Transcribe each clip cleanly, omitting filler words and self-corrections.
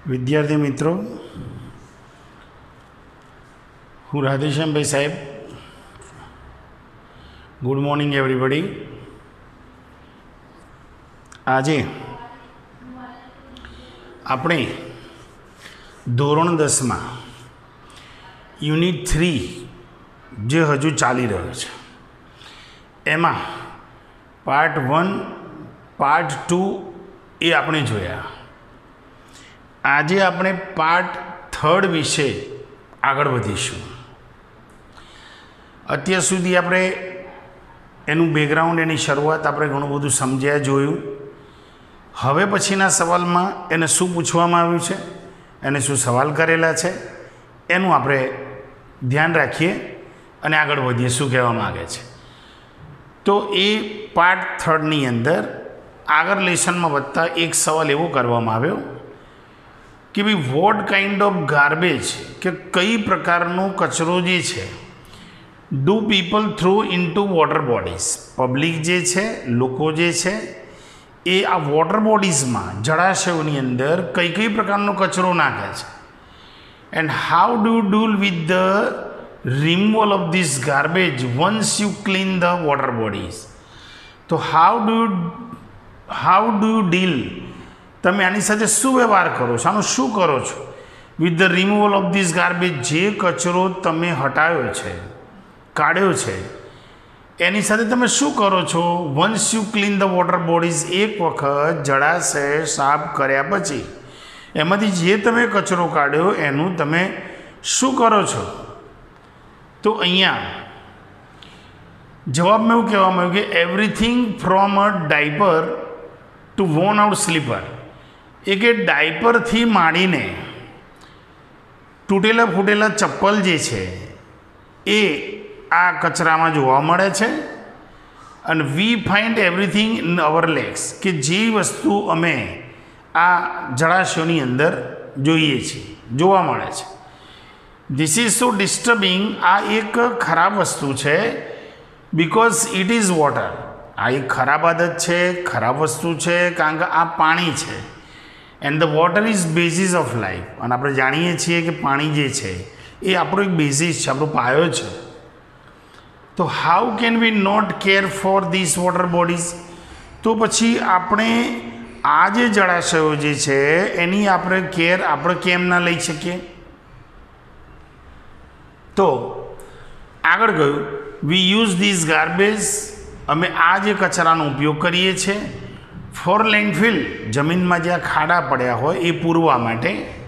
વિદ્યાર્થી મિત્રો, હું રાધેશ્યામભાઈ સાહેબ. Good morning everybody. આજે આપણે ધોરણ 10માં યુનિટ 3 જે હજુ ચાલી રહ્યો છે એમાં પાર્ટ 1 પાર્ટ 2 એ આપણે જોયા. આજે આપણે પાર્ટ 3 વિશે આગળ વધીશું. અત્યાર સુધી આપણે એનું બેકગ્રાઉન્ડ, એની શરૂઆત આપણે ઘણું બધું સમજ્યા, જોયું. હવે પછીના સવાલમાં એને શું પૂછવામાં આવ્યું છે, એને શું સવાલ કરેલા છે, એનું આપણે ધ્યાન રાખીએ અને આગળ વધીએ શું કહેવા માગે છે. તો એ પાર્ટ 3ની અંદર આગળ લેસનમાં વધતા એક સવાલ એવો કરવામાં આવ્યો કે ભાઈ વોટ કાઇન્ડ ઓફ ગાર્બેજ, કે કઈ પ્રકારનો કચરો જે છે do people throw into water bodies, public જે છે, લોકો જે છે એ આ વોટર બોડીઝમાં, જળાશયોની અંદર કઈ કઈ પ્રકારનો કચરો નાખે છે. And how do you deal with the removal of this garbage once you clean the water bodies. તો હાઉ ડુ યુ ડીલ, તમે આની સાથે શું વ્યવહાર કરો છો, આનું શું કરો છો with the removal of this garbage, જે કચરો તમે હટાવ્યો છે, કાઢ્યો છે, એની સાથે તમે શું કરો છો. Once you clean the water bodies, એક વખત જળાશય સાફ કર્યા પછી એમાંથી જે તમે કચરો કાઢ્યો એનું તમે શું કરો છો. તો અહીંયા જવાબમાં એવું કહેવામાં આવ્યું કે everything from a diaper to worn out slipper, એ કે ડાયપરથી માંડીને તૂટેલા ફૂટેલા ચપ્પલ જે છે એ આ કચરામાં જોવા મળે છે. અને we find everything in our lakes, કે જે વસ્તુ અમે આ જળાશયોની અંદર જોઈએ છીએ, જોવા મળે છે. ધીસ ઇઝ સો ડિસ્ટર્બિંગ, આ એક ખરાબ વસ્તુ છે. બિકોઝ ઇટ ઇઝ વોટર, આ એક ખરાબ આદત છે, ખરાબ વસ્તુ છે, કારણ કે આ પાણી છે. And the water is basis of life, અને આપણે જાણીએ છીએ કે પાણી જે છે એ આપણો એક બેઝિસ છે, આપણો પાયો છે. તો how can we not care for this water bodies, તો પછી આપણે આ જે જળાશયો જે છે એની આપણે કેર આપણે કેમ ના લઈ શકીએ. તો આગળ ગયું, વી યુઝ ધીસ ગાર્બેજ, અમે આ જે કચરાનો ઉપયોગ કરીએ છીએ ફોર લેન્ડફિલ, જમીનમાં જ્યાં ખાડા પડ્યા હોય એ પૂરવા માટે.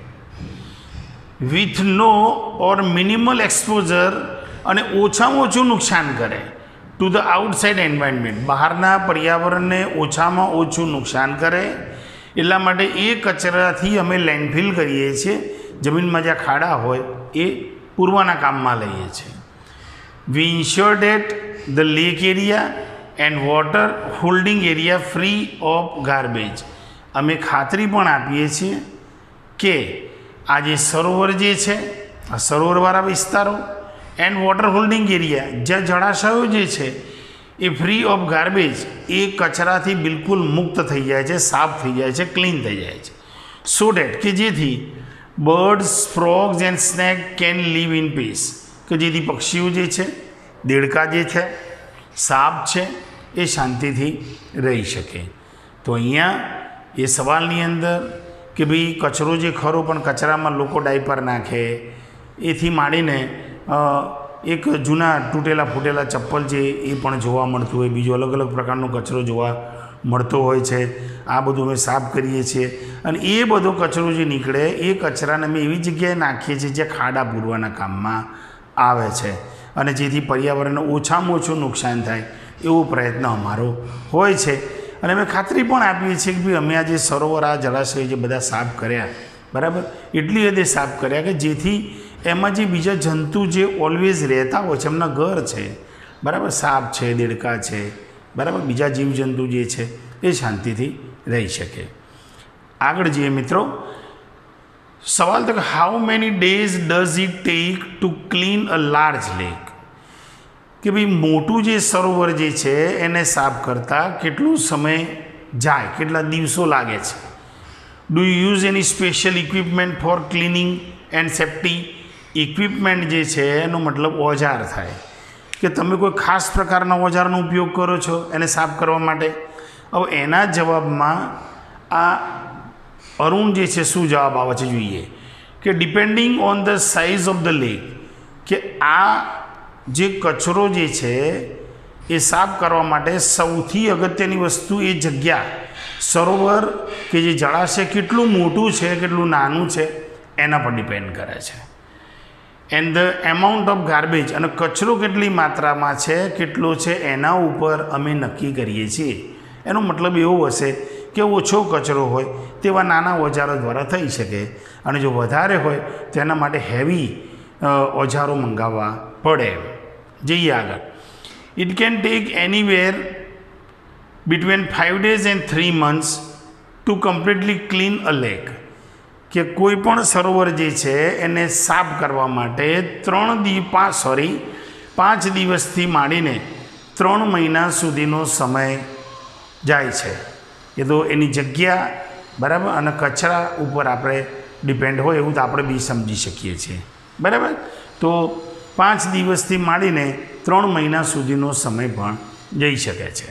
With no or minimal exposure, અને ઓછામાં ઓછું નુકસાન કરે ટુ ધ આઉટસાઇડ એન્વાયરમેન્ટ, બહારના પર્યાવરણને ઓછામાં ઓછું નુકસાન કરે. એટલા માટે એ કચરાથી અમે લેન્ડફિલ કરીએ છીએ, જમીનમાં જ્યાં ખાડા હોય એ પૂરવાના કામમાં લઈએ છીએ. We ensure that the lake area and water holding area free of garbage, અમે ખાતરી પણ આપીએ છીએ કે આ જે સરોવર જે છે, આ સરોવરવાળા વિસ્તારો એન્ડ વોટર હોલ્ડિંગ એરિયા, જ્યાં જળાશયો જે છે એ ફ્રી ઓફ ગાર્બેજ, એ કચરાથી બિલકુલ મુક્ત થઈ જાય છે, સાફ થઈ જાય છે, ક્લીન થઈ જાય છે. સો ડેટ, કે જેથી birds, frogs and snake can live in peace, કે જેથી પક્ષીઓ જે છે, દેડકા જે છે, સાપ છે, એ શાંતિથી રહી શકે. તો અહીંયા એ સવાલની અંદર કે ભાઈ કચરો જે ખરો, પણ કચરામાં લોકો ડાયપર નાખે, એથી માંડીને એક જૂના તૂટેલા ફૂટેલા ચપ્પલ છે એ પણ જોવા મળતું હોય, બીજો અલગ અલગ પ્રકારનો કચરો જોવા મળતો હોય છે. આ બધું અમે સાફ કરીએ છીએ, અને એ બધો કચરો જે નીકળે એ કચરાને અમે એવી જગ્યાએ નાખીએ છીએ જ્યાં ખાડા પૂરવાના કામમાં આવે છે, અને જેથી પર્યાવરણને ઓછામાં ઓછું નુકસાન થાય એવો પ્રયત્ન અમારો હોય છે. અને અમે ખાતરી પણ આપીએ છીએ કે ભાઈ અમે આ જે સરોવર, આ જળાશય જે બધા સાફ કર્યા, બરાબર, એટલી હદે સાફ કર્યા કે જેથી એમાં જે બીજા જંતુ જે ઓલવેઝ રહેતા હોય છે, એમના ઘર છે, બરાબર, સાપ છે, દેડકા છે, બરાબર, બીજા જીવજંતુ જે છે એ શાંતિથી રહી શકે. આગળ જઈએ મિત્રો. સવાલ તો how many days does it take to clean a large lake, કે ભાઈ મોટું જે સરોવર જે છે એને સાફ કરતાં કેટલો સમય જાય, કેટલા દિવસો લાગે છે. Do you use any special equipment for cleaning and safety? Equipment જે છે એનો મતલબ ઓજાર થાય કે તમે કોઈ ખાસ પ્રકારના ઓજારનો ઉપયોગ કરો છો એને સાફ કરવા માટે. હવે એના જવાબમાં આ અરુણ જે છે શું જવાબ આવે છે જોઈએ કે depending on the size of the lake, કે આ જે કચરો જે છે એ સાફ કરવા માટે સૌથી અગત્યની વસ્તુ એ જગ્યા, સરોવર કે જે જળાશય કેટલું મોટું છે કેટલું નાનું છે એના પર ડિપેન્ડ કરે છે. And the amount of garbage, અને કચરો કેટલી માત્રામાં છે કેટલો છે એના ઉપર અમે નક્કી કરીએ છીએ. એનો મતલબ એવો હશે કે ઓછો કચરો હોય તેવા નાના ઓજારો દ્વારા થઈ શકે, અને જો વધારે હોય તો એના માટે હેવી ઓજારો મંગાવવા પડે. જઈએ આગળ. It can take anywhere between 5 days and 3 months to completely clean a lake, કે કોઈ પણ સરોવર જે છે એને સાફ કરવા માટે 5 દિવસથી માંડીને 3 મહિના સુધીનો સમય જાય છે. એ તો એની જગ્યા બરાબર અને કચરા ઉપર આપણે ડિપેન્ડ હોય એવું તો આપણે બી સમજી શકીએ છીએ બરાબર. તો 5 દિવસથી માંડીને 3 મહિના સુધીનો સમય પણ જઈ શકે છે.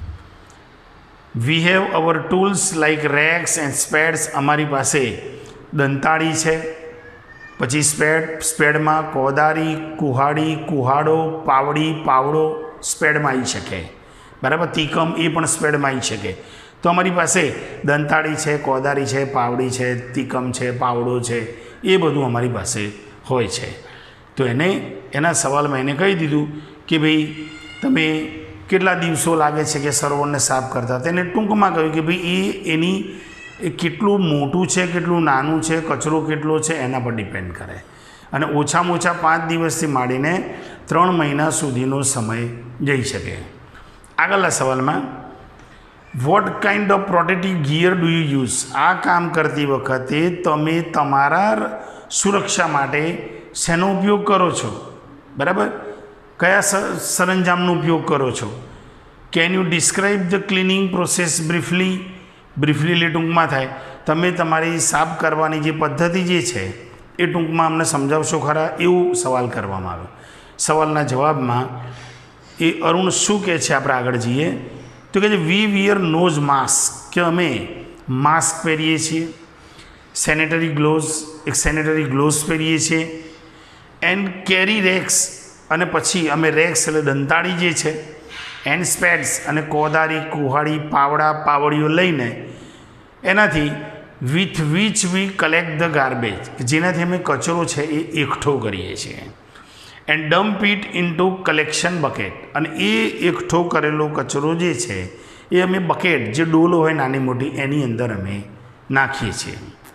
We have our tools like rakes and spades. અમારી પાસે દંતાળી છે, પછી સ્પેડમાં કોદારી, કુહાડી, કુહાડો, પાવડી, પાવડો સ્પેડમાં આવી શકે બરાબર. તીકમ એ પણ સ્પેડમાં આવી શકે. તો અમારી પાસે દંતાળી છે, કોદારી છે, પાવડી છે, તીકમ છે, પાવડો છે, એ બધું અમારી પાસે હોય છે. તો એના સવાલમાં એને કહી દીધું કે ભાઈ તમે કેટલા દિવસો લાગે છે કે સરોવરને સાફ કરતા. તેને ટૂંકમાં કહ્યું કે ભાઈ એની કેટલું મોટું છે કેટલું નાનું છે, કચરો કેટલો છે એના પર ડિપેન્ડ કરે, અને ઓછામાં ઓછા 5 દિવસથી માંડીને 3 મહિના સુધીનો સમય જઈ શકે. આગળના સવાલમાં what kind of protective gear do you use? આ કામ કરતી વખતે તમે તમારા સુરક્ષા માટે શેનો ઉપયોગ કરો છો બરાબર? કયા સરંજામનો ઉપયોગ કરો છો? Can you describe the cleaning process briefly? Briefly એટલે ટૂંકમાં થાય. તમે તમારી સાફ કરવાની જે પદ્ધતિ જે છે એ ટૂંકમાં અમને સમજાવશો ખરા? એવું સવાલ કરવામાં આવ્યો. સવાલના જવાબમાં એ અરુણ શું કહે છે આપણે આગળ જઈએ તો કહે છે વી વિયર નોઝ માસ્ક, કે અમે માસ્ક પહેરીએ છીએ, સેનેટરી ગ્લોવ્સ પહેરીએ છીએ, એન્ડ કેરી રેક્સ, અને પછી અમે રેક્સ એટલે દંતાળી જે છે, એન્ડ સ્પેડ્સ અને કોદારી, કુહાડી, પાવડા, પાવડીઓ લઈને એનાથી with which we collect the garbage, જેનાથી અમે કચરો છે એ એકઠો કરીએ છીએ, and dump it into collection bucket, અને એ એકઠો કરેલો કચરો જે છે એ અમે બકેટ, જે ડોલો હોય નાની મોટી, એની અંદર અમે નાખીએ છીએ.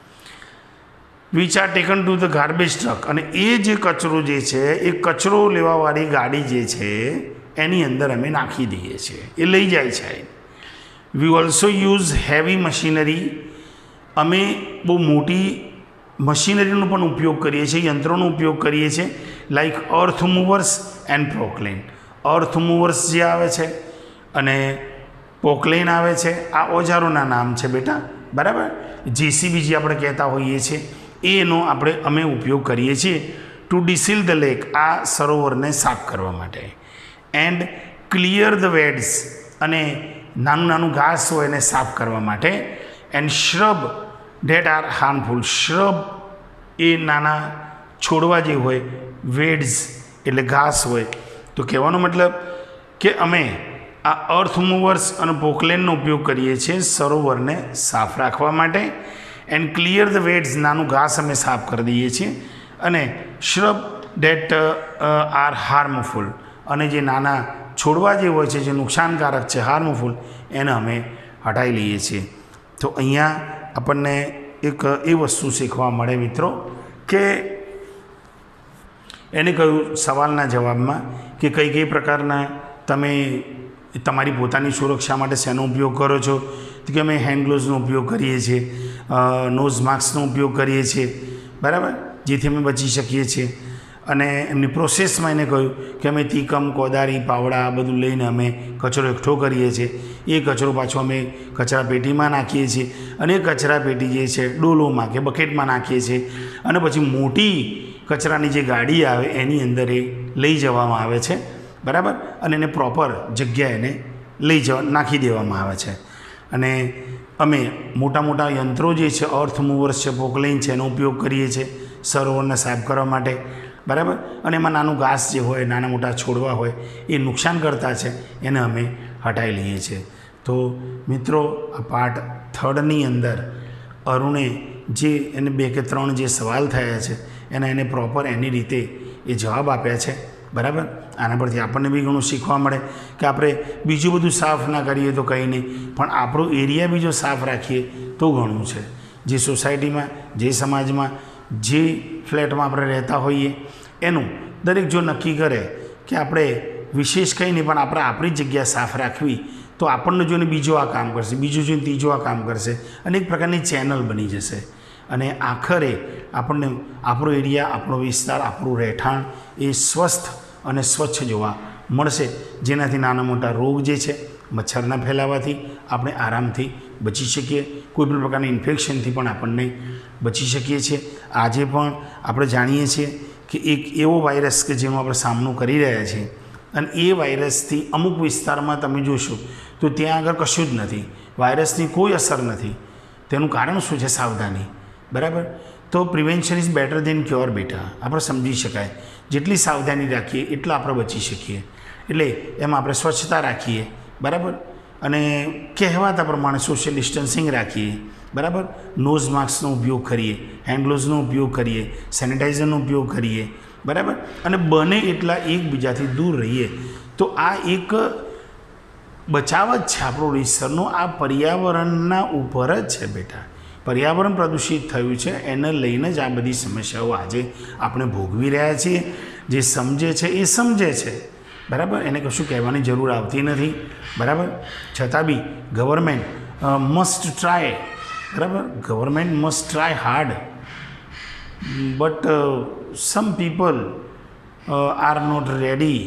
Which are taken to the garbage truck, અને એ જે કચરો જે છે એ કચરો લેવાવાળી ગાડી જે છે એની અંદર અમે નાખી દઈએ છીએ, એ લઈ જાય છે. We also use heavy machinery, અમે બહુ મોટી મશીનરીનો પણ ઉપયોગ કરીએ છીએ, યંત્રોનો ઉપયોગ કરીએ છીએ, like earth movers and Poclain. Earth movers જે આવે છે અને પોકલેન આવે છે, આ ઓજારોના નામ છે બેટા બરાબર. જેસીબી જે આપણે કહેતા હોઈએ છીએ એનો અમે ઉપયોગ કરીએ છીએ ટુ ડિસીલ ધ લેક, આ સરોવરને સાફ કરવા માટે. એન્ડ ક્લિયર ધ વેડ્સ, અને નાનું ઘાસ હોય એને સાફ કરવા માટે. And shrub that are harmful, shrub એ નાના છોડવા જે હોય, વેડ્સ એટલે ઘાસ હોય. તો કહેવાનો મતલબ કે અમે આ અર્થ મૂવર્સ અને પોકલેનનો ઉપયોગ કરીએ છીએ સરોવરને સાફ રાખવા માટે. એન્ડ ક્લિયર ધ વેડ્સ, નાનું ઘાસ અમે સાફ કરી દઈએ છીએ. અને શ્રબ ધેટ આર હાર્મફુલ, અને જે નાના છોડવા જે હોય છે જે નુકસાનકારક છે, હાર્મફુલ, એને અમે હટાવી લઈએ છીએ. તો અહીંયા આપણને એક એ વસ્તુ શીખવા મળે મિત્રો કે એને કહ્યું સવાલના જવાબમાં કે કઈ પ્રકારના તમે તમારી પોતાની સુરક્ષા માટે શેનો ઉપયોગ કરો છો? તો કે અમે હેન્ડ ગ્લોવ્સનો ઉપયોગ કરીએ છીએ, નોઝ માસ્કનો ઉપયોગ કરીએ છીએ બરાબર, જેથી અમે બચી શકીએ છીએ. અને એમની પ્રોસેસમાં એને કહ્યું કે અમે તીકમ કોદારી પાવડા આ બધું લઈને અમે કચરો એકઠો કરીએ છીએ. એ કચરો પાછો અમે કચરા પેટીમાં નાખીએ છીએ અને એ કચરા પેટી જે છે ડોલોમાં કે બકેટમાં નાખીએ છીએ અને પછી મોટી કચરાની જે ગાડી આવે એની અંદર એ લઈ જવામાં આવે છે, બરાબર, અને એને પ્રોપર જગ્યાએ એને નાખી દેવામાં આવે છે. અને અમે મોટા મોટા યંત્રો જે છે, અર્થ મૂવર્સ છે, પોકલાઇન છે, એનો ઉપયોગ કરીએ છીએ સરોવરને સાફ કરવા માટે, બરાબર. અને એમાં નાનું ઘાસ જે હોય, નાના મોટા છોડવા હોય, એ નુકસાન કરતા છે, એને અમે હટાવી લઈએ છીએ. તો મિત્રો, આ પાર્ટ 3ની અંદર અરુણે જે એને 2 કે 3 જે સવાલ થયા છે એને પ્રોપર એની રીતે એ જવાબ આપ્યા છે, બરાબર. આના પરથી આપણને બી ઘણું શીખવા મળે કે આપણે બીજું બધું સાફ ના કરીએ તો કંઈ નહીં, પણ આપણો એરિયા બી જો સાફ રાખીએ તો ઘણું છે. જે સોસાયટીમાં, જે સમાજમાં, જે ફ્લેટમાં આપણે રહેતા હોઈએ એનું દરેક જો નક્કી કરે કે આપણે વિશેષ કંઈ નહીં પણ આપણે આપણી જગ્યા સાફ રાખવી, તો આપણને જોઈને બીજો આ કામ કરશે, બીજું જોઈને ત્રીજો આ કામ કરશે અને એક પ્રકારની ચેનલ બની જશે. અને આખરે આપણને આપણો એરિયા, આપણો વિસ્તાર, આપણું રહેઠાણ એ સ્વસ્થ અને સ્વચ્છ જોવા મળશે, જેનાથી નાના મોટા રોગ જે છે, મચ્છરના ફેલાવાથી આપણે આરામથી બચી શકીએ, કોઈપણ પ્રકારની ઇન્ફેક્શનથી પણ આપણને બચી શકીએ છીએ. આજે પણ આપણે જાણીએ છીએ કે એક એવો વાયરસ કે જેનો આપણે સામનો કરી રહ્યા છીએ અને એ વાયરસથી અમુક વિસ્તારમાં તમે જોશો તો ત્યાં આગળ કશું જ નથી, વાયરસની કોઈ અસર નથી. તેનું કારણ શું છે? સાવધાની, બરાબર. તો prevention is better than cure બેટા, આપણે સમજી શકાય. જેટલી સાવધાની રાખીએ એટલા આપણે બચી શકીએ. એટલે એમાં આપણે સ્વચ્છતા રાખીએ, બરાબર, અને કહેવાતા પ્રમાણે સોશિયલ ડિસ્ટન્સિંગ રાખીએ, બરાબર. નોઝ માસ્કનો ઉપયોગ કરીએ, હેન્ડ ગ્લોવ્સનો ઉપયોગ કરીએ, સેનિટાઈઝરનો ઉપયોગ કરીએ, બરાબર, અને બને એટલા એકબીજાથી દૂર રહીએ. તો આ એક બચાવ જ છે આપણો રીતસરનો, આ પર્યાવરણના ઉપર જ છે બેટા. પર્યાવરણ પ્રદૂષિત થયું છે, એને લઈને જ આ બધી સમસ્યાઓ આજે આપણે ભોગવી રહ્યા છીએ. જે સમજે છે એ સમજે છે, બરાબર, એને કશું કહેવાની જરૂર આવતી નથી, બરાબર. છતાં બી ગવર્મેન્ટ મસ્ટ ટ્રાય, બરાબર, government must try hard, but some people are not ready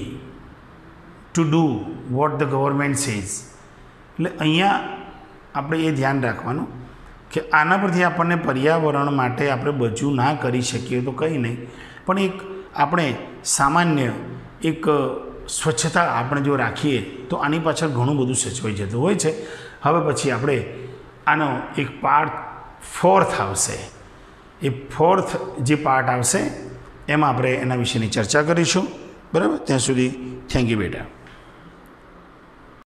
to do what the government says. એટલે અહીંયા આપણે એ ધ્યાન રાખવાનું કે આના પરથી આપણને પર્યાવરણ માટે આપણે બધું ના કરી શકીએ તો કંઈ નહીં, પણ એક આપણે સામાન્ય એક સ્વચ્છતા આપણે જો રાખીએ તો આની પાછળ ઘણું બધું સચવાઈ જતું હોય છે. હવે પછી આપણે આનો એક પાર્ટ 4th આવશે, એ 4th જે પાર્ટ આવશે એમાં આપણે એના વિશેની ચર્ચા કરીશું, બરાબર. ત્યાં સુધી થેન્ક યુ બેટા.